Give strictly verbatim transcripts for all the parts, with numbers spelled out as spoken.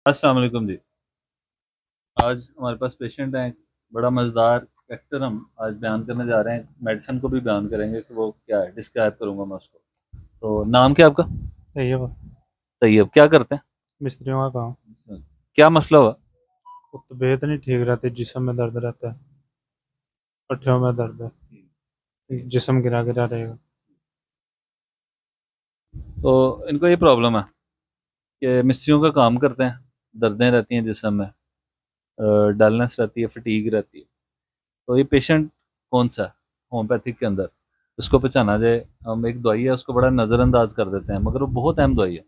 अस्सलाम वालेकुम जी। आज हमारे पास पेशेंट है, बड़ा मज़ेदार फैक्टर हम आज बयान करने जा रहे हैं। मेडिसिन को भी बयान करेंगे कि वो क्या है, डिस्क्राइब करूंगा मैं उसको। तो नाम क्या आपका? सही है वो। तैयब। क्या करते हैं? मिस्त्रियों का काम। क्या मसला हुआ? वो तबीयत नहीं ठीक रहती, जिस्म में दर्द रहता है, पट्टियों में दर्द है, जिस्म गिरा गिरा रहेगा। तो इनको ये प्रॉब्लम है कि मिस्त्रियों का काम करते हैं, दर्दें रहती हैं जिस्म में, डलनेस रहती है, फटीग रहती है। तो ये पेशेंट कौन सा है होम्योपैथिक के अंदर, उसको पहचाना जाए। हम एक दवाई है उसको बड़ा नज़रअंदाज कर देते हैं, मगर वो बहुत अहम दवाई है।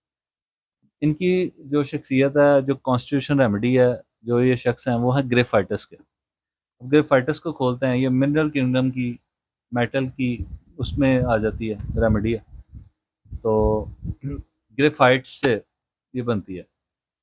इनकी जो शख्सियत है, जो कॉन्स्टिट्यूशन रेमेडी है, जो ये शख्स हैं वो है ग्रेफाइटस के। ग्रेफाइटस को खोलते हैं, ये मिनरल किंगडम की, मेटल की उसमें आ जाती है, रेमेडी है। तो ग्रेफाइट से ये बनती है।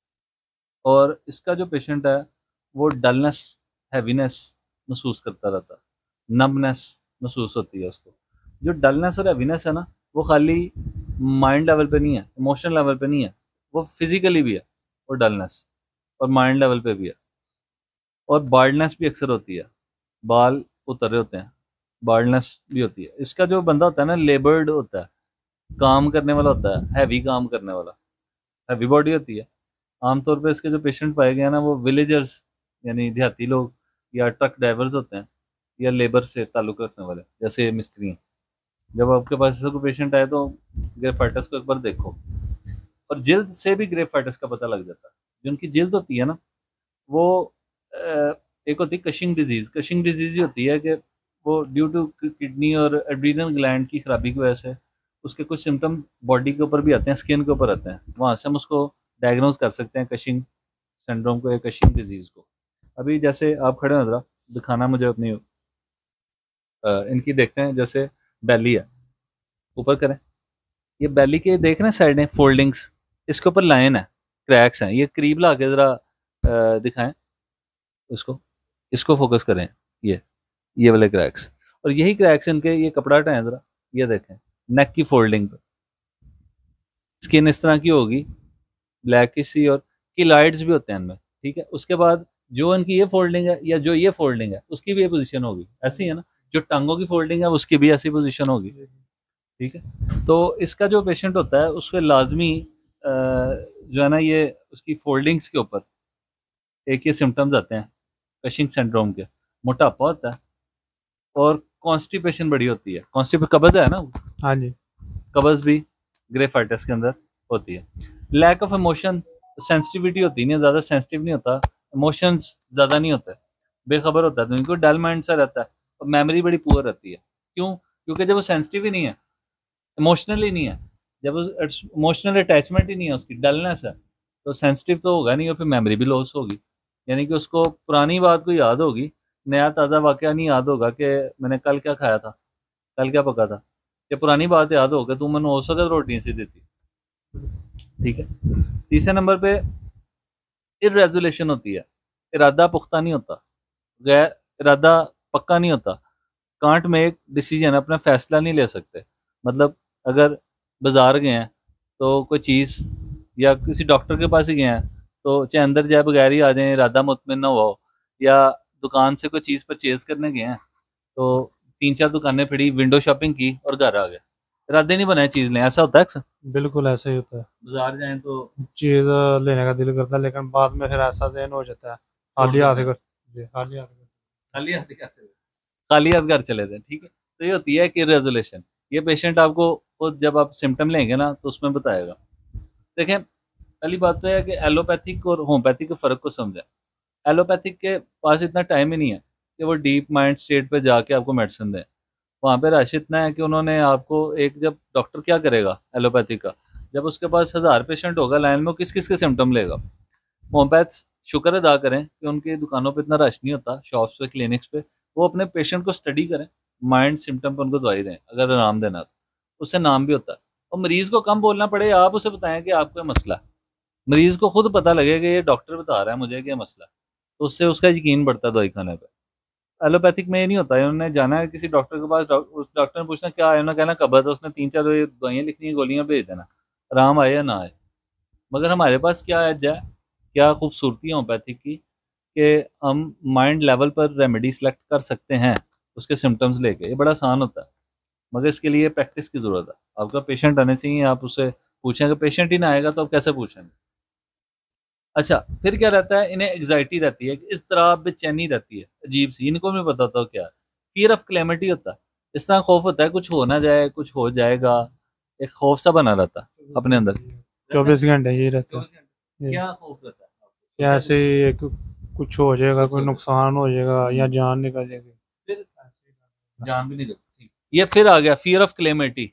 और इसका जो पेशेंट है वो डलनेस, हैवीनेस महसूस करता रहता है, नमनेस महसूस होती है उसको। जो डलनेस और हैवीनेस है ना, वो खाली माइंड लेवल पे नहीं है, इमोशनल लेवल पे नहीं है, वो फिजिकली भी है। और डलनेस और माइंड लेवल पे भी है। और बाल्डनेस भी अक्सर होती है, बाल उतर होते हैं, बाल्डनेस भी होती है। इसका जो बंदा होता है ना, लेबर्ड होता है, काम करने वाला होता है, हैवी काम करने वाला, हैवी बॉडी होती है। आमतौर पे इसके जो पेशेंट पाए गए हैं ना, वो विलेजर्स यानी देहाती लोग, या ट्रक ड्राइवर्स होते हैं, या लेबर से ताल्लुक रखने वाले, जैसे मिस्त्री हैं। जब आपके पास ऐसा कोई पेशेंट आए तो ग्रेफाइटस को एक बार देखो। और जिल्द से भी ग्रेफाइटस का पता लग जाता है। जो उनकी जिल्द होती है ना, वो अ, एक होती है कशिंग डिजीज़। कशिंग डिजीज़ ये होती है कि वो ड्यू टू किडनी और एड्रीनल ग्लैंड की खराबी की वजह से उसके कुछ सिम्टम बॉडी के ऊपर भी आते हैं, स्किन के ऊपर आते हैं। वहाँ से हम उसको डायग्नोज कर सकते हैं, कशिंग सिंड्रोम को या कशिंग डिजीज़ को। अभी जैसे आप खड़े हो, ज़रा दिखाना मुझे अपनी अ, इनकी देखते हैं। जैसे बैली है, ऊपर करें। ये बैली के देख रहे हैं साइड में फोल्डिंग्स, इसके ऊपर लाइन है, क्रैक्स हैं। ये करीब ला के ज़रा अ, दिखाएं इसको, इसको फोकस करें। ये ये वाले क्रैक्स, और यही क्रैक्स इनके, ये कपड़ा हटाएं ज़रा, ये देखें नेक की फोल्डिंग पे। स्किन इस तरह की होगी, ब्लैक सी, और किलॉइड्स भी होते हैं इनमें। ठीक है, उसके बाद जो इनकी ये फोल्डिंग है या जो ये फोल्डिंग है, उसकी भी ये पोजीशन होगी, ऐसी है ना। जो टांगों की फोल्डिंग है उसकी भी ऐसी पोजीशन होगी। ठीक है, तो इसका जो पेशेंट होता है उसके लाजमी अ, जो है ना, ये उसकी फोल्डिंग्स के ऊपर एक ये सिम्टम्स आते हैं कशिंग सिंड्रोम के। मोटापा होता है, और कॉन्स्टिपेशन बड़ी होती है। कॉन्स्टिप कब्ज है ना, हाँ जी। कब्ज भी ग्रेफाइटिस के अंदर होती है। लैक ऑफ इमोशन, सेंसिटिविटी होती नहीं है, ज़्यादा सेंसिटिव नहीं होता, इमोशंस ज़्यादा नहीं होता है, बेखबर होता है, तो इनको डल माइंड सा रहता है। और मेमोरी बड़ी पुअर रहती है। क्यों? क्योंकि जब वो सेंसिटिव ही नहीं है, इमोशनल ही नहीं है, जब इमोशनल अटैचमेंट ही नहीं है, उसकी डलनेस है, तो सेंसिटिव तो होगा नहीं, और फिर मेमोरी भी लॉस होगी। यानी कि उसको पुरानी बात को याद होगी, नया ताज़ा वाक़या नहीं याद होगा कि मैंने कल क्या खाया था, कल क्या पका था। ये पुरानी बात याद होगा, तू मैंने हो सके रोटी सी देती। ठीक है। तीसरे नंबर पे इरेजुलेशन होती है, इरादा पुख्ता नहीं होता, गैर इरादा पक्का नहीं होता। कांट में एक डिसीजन, अपना फैसला नहीं ले सकते। मतलब अगर बाजार गए हैं तो कोई चीज़, या किसी डॉक्टर के पास ही गए हैं, तो चाहे अंदर जाए बगैर ही आ जाए, इरादा मुतमिन ना हुआ हो। या दुकान से कोई चीज़ परचेज करने गए हैं, तो तीन चार दुकानें फिरी, विंडो शॉपिंग की और घर आ गए, इरादे नहीं बनाए चीज़ लें। ऐसा होता है अक्सर। बिल्कुल ऐसा ही होता है। बाजार जाएं तो चीज़ लेने का दिल करता है, लेकिन बाद में फिर ऐसा जहन हो जाता है, छोड़ खाली हाथ देते हैं, कर। जी, खाली हाथ कर। खाली हाथ घर चले खाली हाथ घर चले थे। ठीक है, तो ये होती है कि रेजोल्यूशन। ये पेशेंट आपको खुद जब आप सिम्टम लेंगे ना, तो उसमें बताएगा। देखें, पहली बात तो है कि एलोपैथिक और होम्योपैथिक के फ़र्क को समझें। एलोपैथिक के पास इतना टाइम ही नहीं है कि वो डीप माइंड स्टेट पे जाके आपको मेडिसिन दें। वहाँ पे रश इतना है कि उन्होंने आपको एक, जब डॉक्टर क्या करेगा एलोपैथिक का, जब उसके पास हज़ार पेशेंट होगा लाइन में, वो किस किस के सिम्टम लेगा। होम्योपैथ्स शुक्र अदा करें कि उनकी दुकानों पे इतना रश नहीं होता, शॉप्स पे, क्लिनिक्स पे। वो अपने पेशेंट को स्टडी करें, माइंड सिम्टम पे उनको दवाई दें, अगर आराम देना तो उससे नाम भी होता है। और मरीज़ को कम बोलना पड़े, आप उसे बताएं कि आपका मसला है। मरीज़ को खुद पता लगे कि ये डॉक्टर बता रहा है मुझे कि ये मसला है, तो उससे उसका यकीन बढ़ता है दवाई खाने पर। एलोपैथिक में ये नहीं होता है, उन्होंने जाना है किसी डॉक्टर के पास, डॉक- उस डॉक्टर ने पूछना क्या है, उन्होंने कहना कब्ज है, उसने तीन चार दवाइयाँ लिखनी है, गोलियाँ भेज देना, आराम आए या ना आए। मगर हमारे पास क्या एज है, क्या खूबसूरती है होम्योपैथिक की कि हम माइंड लेवल पर रेमेडी सेलेक्ट कर सकते हैं उसके सिम्टम्स लेके। ये बड़ा आसान होता है, मगर इसके लिए प्रैक्टिस की ज़रूरत है। आपका पेशेंट आने चाहिए, आप उससे पूछें। अगर पेशेंट ही ना आएगा तो आप कैसे पूछेंगे? अच्छा, फिर क्या रहता है, इन्हें एग्जाइटी रहती है, इस तरह बेचैनी रहती है अजीब सी, इनको भी बताता हूँ क्या। फियर ऑफ क्लेमिटी होता है, इस तरह खौफ होता है कुछ हो ना जाए, कुछ हो जाएगा, एक खौफ सा बना रहता है अपने अंदर। चौबीस घंटे यही रहता है। चौबीस घंटे क्या खौफ रहता है आपको? या ऐसे ही एक कुछ हो जाएगा, कोई नुकसान हो जाएगा या जान निकल जाएगी। फिर जान भी नहीं लगती। ये फिर आ गया fear of calamity,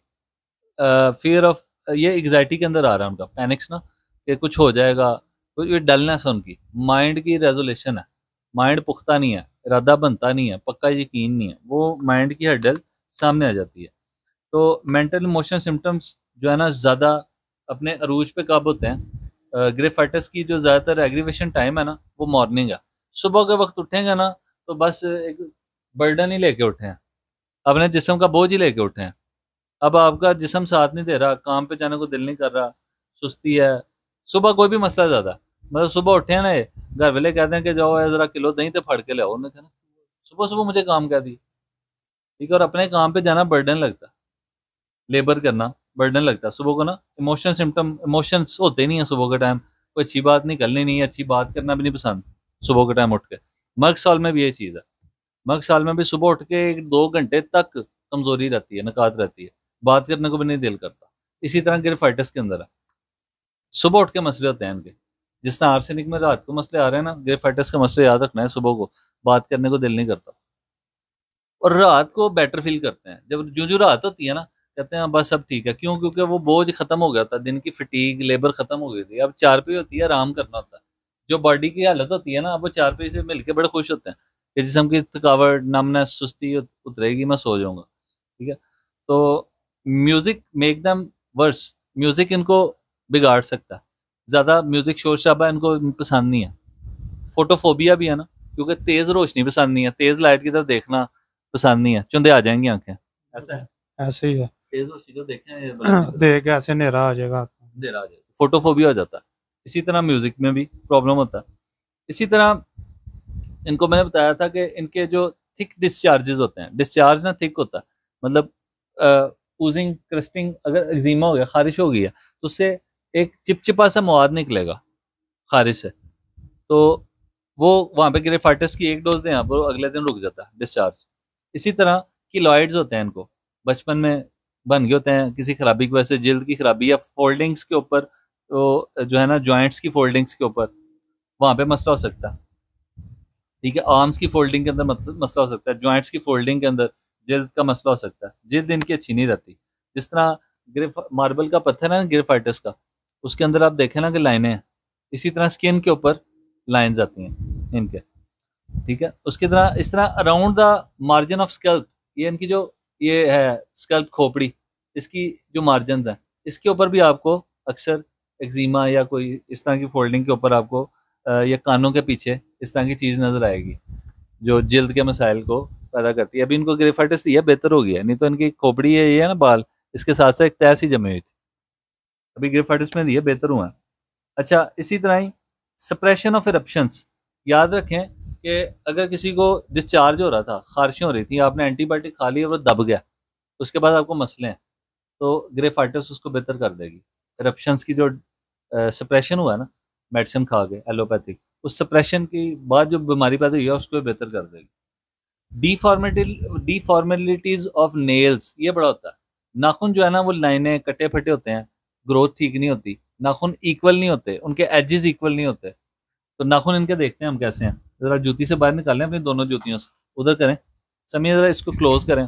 fear of, ये एग्जाइटी के अंदर आ रहा है उनका, पैनिक्स ना, कि कुछ हो जाएगा। तो ये डलनेस है उनकी, माइंड की रेजोल्यूशन है, माइंड पुख्ता नहीं है, इरादा बनता नहीं है, पक्का यकीन नहीं है, वो माइंड की हर्डल सामने आ जाती है। तो मेंटल इमोशन सिम्टम्स जो है ना ज़्यादा अपने अरूज पे कब होते हैं? ग्रेफाइटिस की जो ज़्यादातर एग्रीवेशन टाइम है ना, वो मॉर्निंग है। सुबह के वक्त उठेंगे ना तो बस एक बर्डन ही लेके उठे हैं, अपने जिस्म का बोझ ही लेके उठे हैं। अब आपका जिस्म साथ नहीं दे रहा, काम पे जाने को दिल नहीं कर रहा, सुस्ती है। सुबह कोई भी मसला ज़्यादा, मतलब सुबह उठे हैं ना, ये घर वाले कहते हैं कि जाओ यार ज़रा किलो दही तो फड़ के ले आओ, उन्होंने कहा सुबह सुबह मुझे काम कह दी, ठीक है। और अपने काम पे जाना बर्डन लगता है, लेबर करना बर्डन लगता है सुबह को ना। इमोशन सिम्टम, इमोशंस होते नहीं है सुबह के टाइम, कोई अच्छी बात नहीं करनी नहीं है, अच्छी बात करना भी नहीं पसंद सुबह के टाइम उठ के। मर्ग साल में भी ये चीज़ है, मर्ग साल में भी सुबह उठ के एक दो घंटे तक कमजोरी रहती है, नकात रहती है, बात करने को भी नहीं दिल करता। इसी तरह ग्रेफाइटिस के अंदर है, सुबह उठ के मसले होते हैं इनके। जिस तरह आर्सेनिक में रात को मसले आ रहे हैं ना, ग्रेफाइटिस का मसले याद रखना है, सुबह को बात करने को दिल नहीं करता और रात को बेटर फील करते हैं। जब जो जो रात होती है ना, कहते हैं बस अब ठीक है, क्यों? क्योंकि वो बोझ खत्म हो गया था, दिन की फटीग लेबर खत्म हो गई थी, अब चार पे होती है, आराम करना होता है। जो बॉडी की हालत होती है ना, अब वो चार पे से मिलके बड़े खुश होते हैं कि जिसम की थकावट, नमनेस, सुस्ती उतरेगी, मैं सो जाऊंगा, ठीक है। तो music make them worse, music इनको बिगाड़ सकता है, ज़्यादा म्यूजिक शोर शराबा इनको पसंद नहीं है। फोटोफोबिया भी है ना, क्योंकि तेज रोशनी पसंद नहीं है, तेज लाइट की तरफ देखना पसंद नहीं है, चुंदे आ जाएंगी आंखें, ऐसा है। ऐसे ही है, तेज रोशनी जो देखें ये बड़ा देख के ऐसे अंधेरा आ जाएगा, अंधेरा आ जाएगा, फोटोफोबिया हो जाता है। इसी तरह म्यूजिक में भी प्रॉब्लम होता है। इसी तरह इनको मैंने बताया था कि इनके जो थिक डिस्चार्जेस होते हैं, डिस्चार्ज ना थिक होता है, मतलब ऊजिंग क्रस्टिंग, अगर एक्जिमा हो गया, खारिश हो गई है, तो उससे एक चिपचिपा सा मवाद निकलेगा खारिश से, तो वो वहाँ पे ग्रेफाइटिस की एक डोज दें आप, वो अगले दिन रुक जाता है डिस्चार्ज। इसी तरह कीलॉइड्स होते हैं इनको, बचपन में बन गए होते हैं किसी खराबी की वजह से, जल्द की खराबी या फोल्डिंग्स के ऊपर, तो जो है ना जॉइंट्स की फोल्डिंग्स के ऊपर, वहाँ पे मसला हो सकता है, ठीक है। आर्म्स की फोल्डिंग के अंदर मसला हो सकता है, जॉइंट्स की फोल्डिंग के अंदर जल्द का मसला हो सकता है, जल्द इनकी अच्छी नहीं रहती। जिस तरह ग्रेफ मार्बल का पत्थर है ना ग्रेफाइटिस का, उसके अंदर आप देखें ना कि लाइनें हैं, इसी तरह स्किन के ऊपर लाइंस आती हैं इनके, ठीक है। उसकी तरह इस तरह around the margin of scalp, ये इनकी जो ये है स्कल्प खोपड़ी, इसकी जो मार्जिन हैं, इसके ऊपर भी आपको अक्सर एक्जिमा या कोई इस तरह की फोल्डिंग के ऊपर आपको या कानों के पीछे इस तरह की चीज़ नज़र आएगी, जो जल्द के मसाइल को पैदा करती है। अभी इनको ग्रेफाइटिस दी है, बेहतर हो गई है, नहीं तो इनकी खोपड़ी है ये है ना बाल, इसके साथ साथ एक तय सी जमी हुई थी, अभी ग्रेफाइटिस में दी है, बेहतर हुआ है। अच्छा, इसी तरह ही सप्रेशन ऑफ इरप्शंस, याद रखें कि अगर किसी को डिस्चार्ज हो रहा था, खारिशें हो रही थी, आपने एंटीबायोटिक खा ली और वो दब गया, उसके बाद आपको मसले हैं, तो ग्रेफाइटिस उसको बेहतर कर देगी। इरप्शंस की जो सप्रेशन हुआ है ना मेडिसिन खा के एलोपैथिक, उस सप्रेशन की बाद जो बीमारी पैदा हुई है उसको बेहतर कर देगी। डीफॉर्मेटिल डीफॉर्मेलिटीज ऑफ नेल्स, ये बड़ा होता है, नाखून जो है ना वो लाइनें कटे फटे होते हैं, ग्रोथ ठीक नहीं होती, नाखून इक्वल नहीं होते, उनके एजेस इक्वल नहीं होते। तो नाखून इनके देखते हैं हम कैसे हैं, जरा जूती से बाहर निकालें अपनी दोनों जूतियों से, उधर करें समय, जरा इसको क्लोज करें,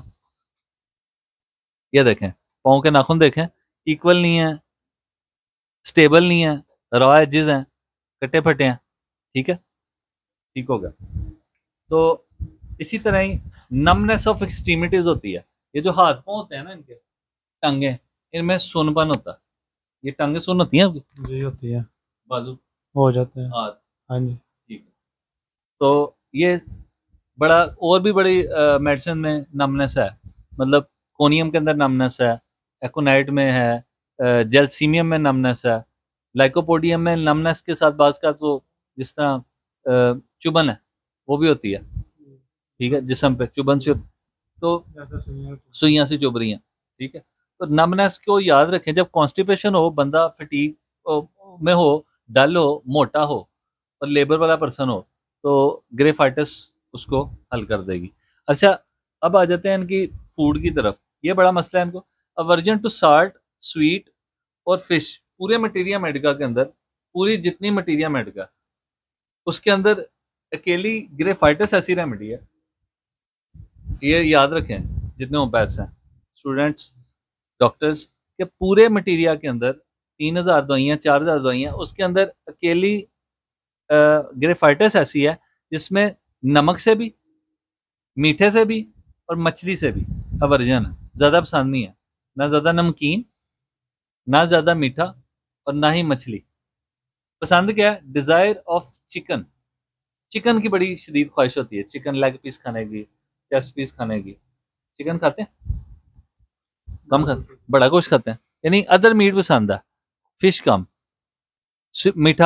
ये देखें पाँव के नाखून देखें, इक्वल नहीं है, स्टेबल नहीं है, रॉ एजेस हैं, कटे फटे हैं, ठीक है, ठीक हो गया। तो इसी तरह ही नमनेस ऑफ एक्सट्रीमिटीज होती है, ये जो हाथ पाँव होते हैं ना इनके, टंगे, इनमें सुनपन होता है, ये टंगे सुन होती हैं आपकी? जी होती है, बाजू हो जाते हैं, हाथ, हाँ जी, ठीक है। तो ये बड़ा और भी बड़ी मेडिसिन में नमनेस है, मतलब कोनियम के अंदर नमनेस है, एकोनाइट में है, जेलसीमियम में नमनेस है, लाइकोपोडियम में नमनेस के साथ बाज का तो जिस तरह अ, चुभन है वो भी होती है, ठीक है, जिस्म पे चुभन से तो सुइयां से चुभ रही हैं, ठीक है। तो नमनेस को याद रखें, जब कॉन्स्टिपेशन हो, बंदा फटीग में हो, डल हो, मोटा हो और लेबर वाला पर्सन हो, तो ग्रेफाइटिस उसको हल कर देगी। अच्छा, अब आ जाते हैं इनकी फूड की तरफ। ये बड़ा मसला है इनको, अवर्जन टू साल्ट, स्वीट और फिश। पूरे मटीरिया मेडिका के अंदर, पूरी जितनी मटीरिया मेडिका, उसके अंदर अकेली ग्रेफाइटिस ऐसी रेमेडी है, ये याद रखें जितने ओपैथ्स हैं, स्टूडेंट्स, डॉक्टर्स, के पूरे मटीरिया के अंदर तीन हज़ार दवाइयाँ, चार हज़ार दवाइयाँ, उसके अंदर अकेली ग्रेफाइटिस ऐसी है जिसमें नमक से भी, मीठे से भी और मछली से भी अवर्जन है, ज़्यादा पसंद नहीं है, ना ज़्यादा नमकीन, ना ज़्यादा मीठा और ना ही मछली। पसंद क्या है? Desire of chicken. चिकन की बड़ी शदीद ख्वाहिश होती है, चिकन लेग पीस खाने की, चेस्ट पीस खाने की। चिकन खाते हैं? कम खाते, बड़ा गोश्त खाते हैं, यानी अदर मीट पसंद है, फिश कम। मीठा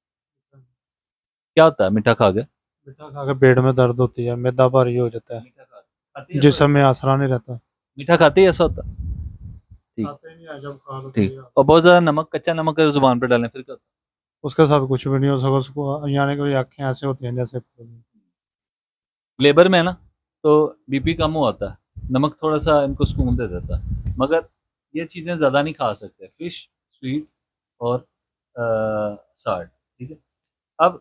क्या होता है मीठा खा के? मीठा खा के पेट में दर्द होती है, मैदा भारी हो जाता है, जिस्म में आसरा नहीं रहता। मीठा खाते ही ऐसा होता? ठीक ठीक। और बहुत ज्यादा नमक, कच्चा नमक अगर जुबान पे डालें फिर क्या होता? उसके साथ कुछ भी नहीं हो सकता, उसको यानी कि आंखें ऐसे होती हैं जैसे लेबर में ना, तो बीपी कम होता है, नमक थोड़ा सा इनको सुकून दे देता है, मगर ये चीज़ें ज़्यादा नहीं खा सकते, फिश, स्वीट और साल्ट, ठीक है। अब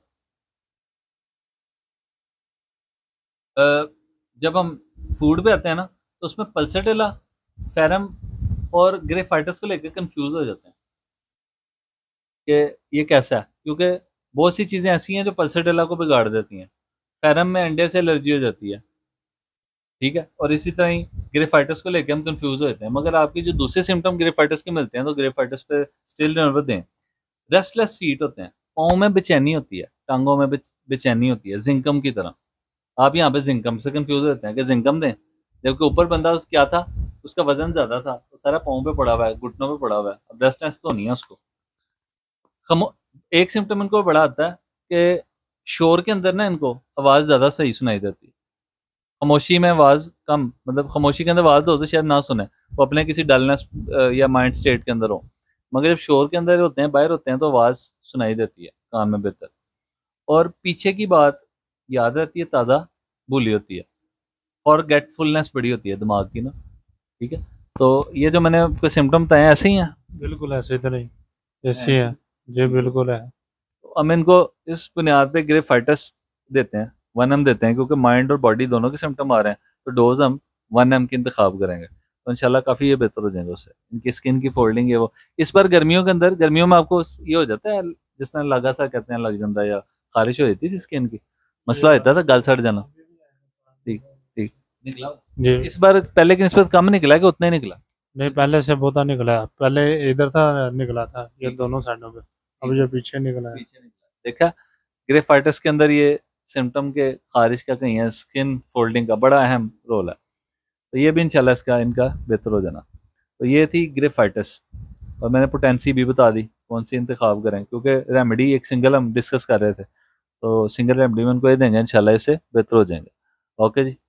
आ, जब हम फूड पे आते हैं ना, तो उसमें पल्सेटिला, फेरम और ग्रेफाइटिस को लेकर कंफ्यूज हो जाते हैं कि ये कैसा है, क्योंकि बहुत सी चीज़ें ऐसी हैं जो पल्सेटिला को बिगाड़ देती हैं। फेरम में अंडे से एलर्जी हो जाती है, ठीक है, और इसी तरह ही ग्रेफाइटिस को लेकर हम कंफ्यूज हो जाते हैं। मगर आपकी जो दूसरे सिम्टम ग्रेफाइटिस के मिलते हैं, तो ग्रेफाइटिस पे स्टिल नर्व दें। रेस्टलेस फीट होते हैं, पाँव में बेचैनी होती है, टांगों में बेचैनी होती है, जिंकम की तरह। आप यहाँ पे जिंकम से कंफ्यूज होते हैं कि जिंकम दें, जबकि ऊपर बंदा उस क्या था, उसका वजन ज्यादा था, तो सारा पाँव पे पड़ा हुआ है, घुटनों पे पड़ा हुआ है, अब रेस्टलेस तो नहीं है उसको। खमो एक सिम्टम इनको बड़ा आता है कि शोर के अंदर ना इनको आवाज़ ज़्यादा सही सुनाई देती है, खामोशी में आवाज़ कम, मतलब खामोशी के अंदर आवाज़ हो तो शायद ना सुने, वो अपने किसी डलनेस या माइंड स्टेट के अंदर हो, मगर जब शोर के अंदर होते हैं, बाहर होते हैं, तो आवाज़ सुनाई देती है कान में बेहतर। और पीछे की बात याद रहती है, ताज़ा भूली होती है, फॉरगेटफुलनेस बड़ी होती है दिमाग की ना, ठीक है। तो ये जो मैंने आपको सिम्टम बताए ऐसे ही हैं? बिल्कुल ऐसे इधर ही ऐसे है जी, बिल्कुल है। तो हम इनको इस बुनियाद पे ग्रेफाइटिस देते हैं, वन एम देते हैं, क्योंकि माइंड और बॉडी दोनों के सिम्टम आ रहे हैं, तो डोज हम वन एम की इंतखाब करेंगे, तो इंशाल्लाह काफ़ी ये बेहतर हो जाएंगे उससे। इनकी स्किन की फोल्डिंग है वो, इस बार गर्मियों के अंदर, गर्मियों में आपको ये हो जाता है जिस तरह लगा सा कहते हैं, लग जाता है, या खारिश हो जाती थी स्किन की, मसला होता था गल सड़ जाना, ठीक ठीक। निकला जी, इस बार पहले की निस्बत कम निकला कि उतना ही निकला? नहीं पहले से बहुत निकला, पहले इधर था निकला था ये दोनों साइडों पे, अब ये पीछे निकला है। पीछे निकला, देखा, ग्रेफाइटिस के अंदर ये सिम्टम के खारिज का कहीं है, स्किन फोल्डिंग का बड़ा अहम रोल है, तो ये भी इंशाल्लाह इसका इनका बेहतर हो जाना। तो ये थी ग्रेफाइटिस, और मैंने पोटेंसी भी बता दी कौन सी इंतखाब करें, क्योंकि रेमेडी एक सिंगल हम डिस्कस कर रहे थे, तो सिंगल रेमेडी में उनको ये देंगे, इंशाल्लाह इससे बेहतर हो जाएंगे। ओके जी।